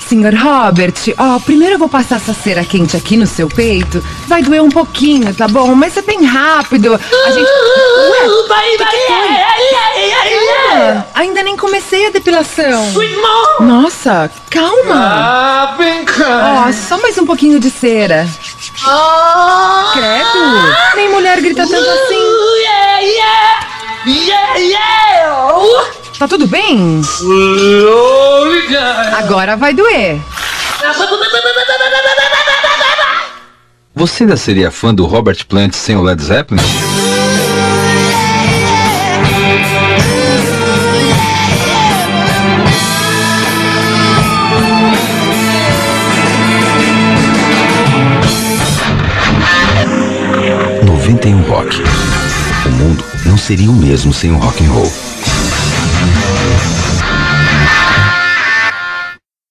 Sr. Robert, primeiro eu vou passar essa cera quente aqui no seu peito. Vai doer um pouquinho, tá bom? Mas é bem rápido. A gente... ainda nem comecei a depilação. Nossa, calma. Só mais um pouquinho de cera. Credo, nem mulher grita tanto assim. Tá tudo bem? Agora vai doer. Você ainda seria fã do Robert Plant sem o Led Zeppelin? Rock. O mundo não seria o mesmo sem o rock and roll.